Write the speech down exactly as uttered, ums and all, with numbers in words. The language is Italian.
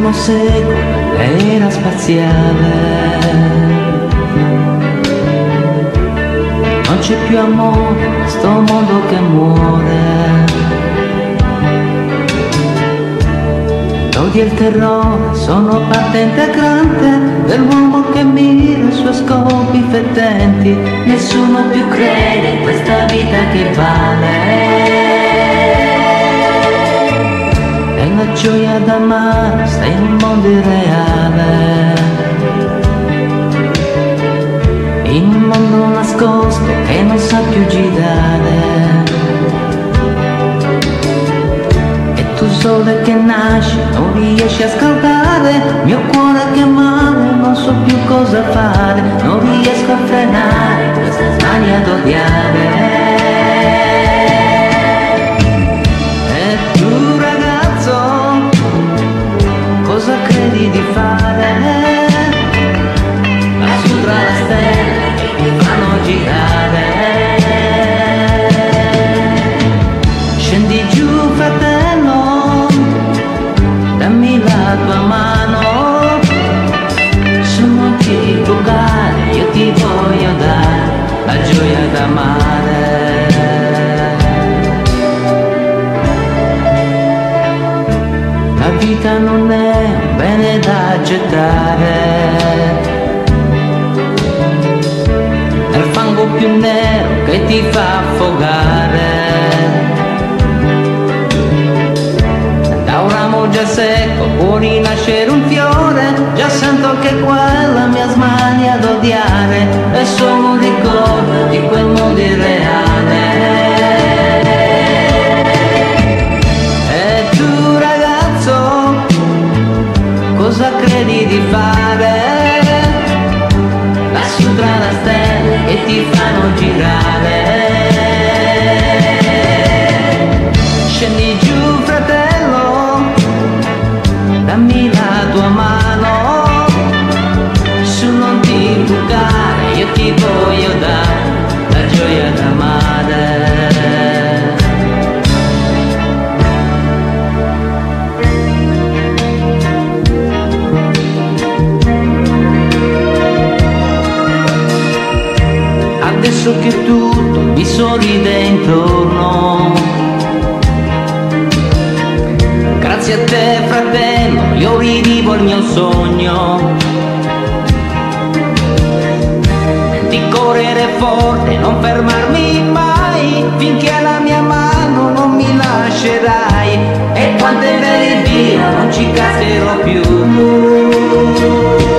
primo secolo l'era spaziale. Non c'è più amore, sto mondo che muore. L'odio e il terrore sono parte integrante dell'uomo che mira i suoi scopi fettenti. Nessuno più crede in questa vita che vale. La gioia d'amare sta in un mondo irreale, in un mondo nascosto che non sa più girare. E tu sole che nasci non riesci a scaldare, mio cuore che male non so più cosa fare, non riesco a frenare questa smania d'odiare. Cosa credi di fare? Lassù tra le stelle che ti fanno girare. Scendi giù fratello, dammi la tua mano. Su non ti bucare, io ti voglio dare la gioia d'amare. La vita non è un bene da gettare, è il fango più nero che ti fa affogare. Da un ramo già secco può rinascere un fiore, già sento che quella mia smania d'odiare è solo un ricordo di quel mondo irreale. Cosa credi di fare? Lassù tra le stelle che ti fanno girare. Scendi giù fratello, dammi la tua mano. Su non ti bucare, io ti voglio dare la gioia d'amare. Adesso che tutto mi sorride intorno, grazie a te fratello io rivivo il mio sogno di correre forte, non fermarmi mai finché alla mia mano non mi lascerai. E quante vere Dio non ci cascherò più.